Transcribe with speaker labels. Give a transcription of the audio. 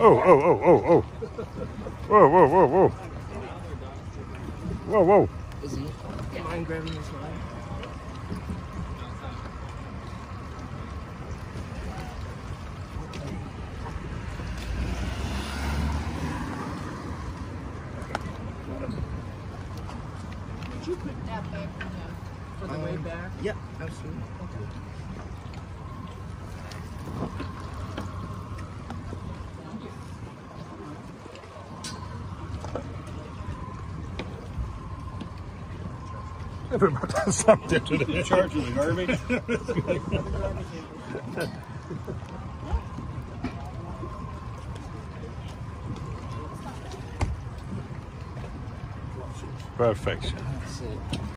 Speaker 1: Oh, oh, oh, oh, oh. Whoa, whoa, whoa, whoa. Whoa, whoa.
Speaker 2: Is he? Mind grabbing his line?
Speaker 3: Did you put that back for the way back?
Speaker 2: Yeah, absolutely. Okay.
Speaker 1: Everybody something today.
Speaker 4: Charge of the garbage.
Speaker 1: Perfection.
Speaker 2: That's it.